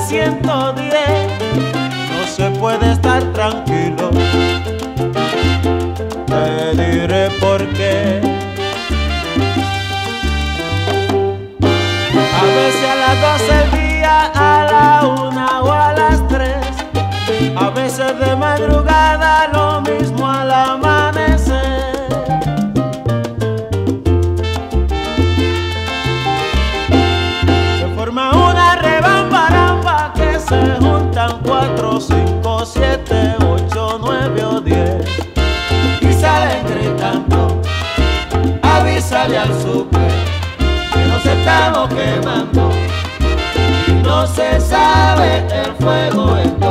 110, no se puede estar tranquilo. Te diré por qué. A veces a las 12 del día, a la 1 o a las 3, a veces de madrugada, lo mismo al amanecer. Se forma una rebambaramba que se juntan 4, 5, 7, 8, 9 o 10 y salen gritando: avísale al super que nos estamos quemando y no se sabe el fuego en